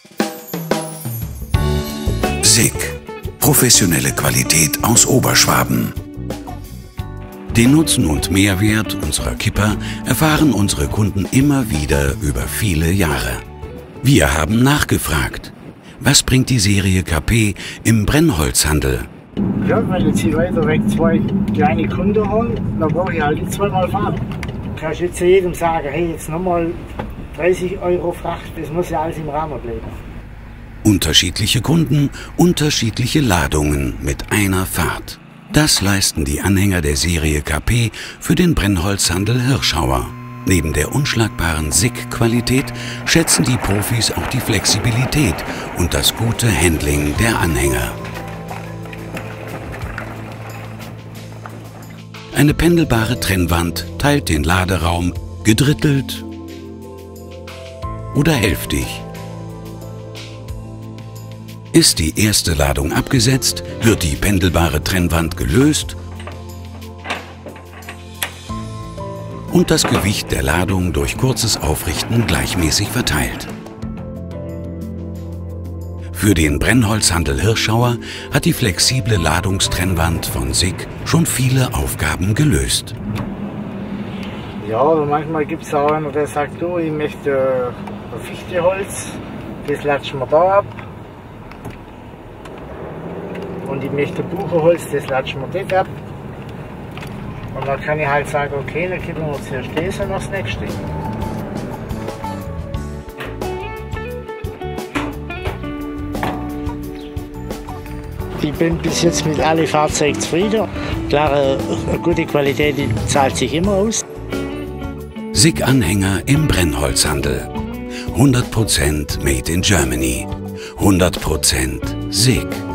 SICK. Professionelle Qualität aus Oberschwaben. Den Nutzen und Mehrwert unserer Kipper erfahren unsere Kunden immer wieder über viele Jahre. Wir haben nachgefragt. Was bringt die Serie KP im Brennholzhandel? Ja, weil jetzt hier weiter weg 2 kleine Kunden haben, dann brauche ich halt nicht zweimal fahren. Kann ich jetzt zu jedem sagen, hey, jetzt nochmal 30 € Fracht, das muss ja alles im Rahmen bleiben. Unterschiedliche Kunden, unterschiedliche Ladungen mit einer Fahrt. Das leisten die Anhänger der Serie KP für den Brennholzhandel Hirschauer. Neben der unschlagbaren SICK-Qualität schätzen die Profis auch die Flexibilität und das gute Handling der Anhänger. Eine pendelbare Trennwand teilt den Laderaum gedrittelt oder hälftig. Ist die erste Ladung abgesetzt, wird die pendelbare Trennwand gelöst und das Gewicht der Ladung durch kurzes Aufrichten gleichmäßig verteilt. Für den Brennholzhandel Hirschauer hat die flexible Ladungstrennwand von SICK schon viele Aufgaben gelöst. Ja, aber manchmal gibt es auch einer, der sagt, du, ich möchte Fichteholz, das latschen wir da ab. Und ich möchte Buchenholz, das latschen wir dort ab. Und dann kann ich halt sagen, okay, dann geben wir uns zuerst das und das nächste. Ich bin bis jetzt mit allen Fahrzeugen zufrieden. Klar, eine gute Qualität zahlt sich immer aus. SICK-Anhänger im Brennholzhandel. 100% Made in Germany. 100% SICK.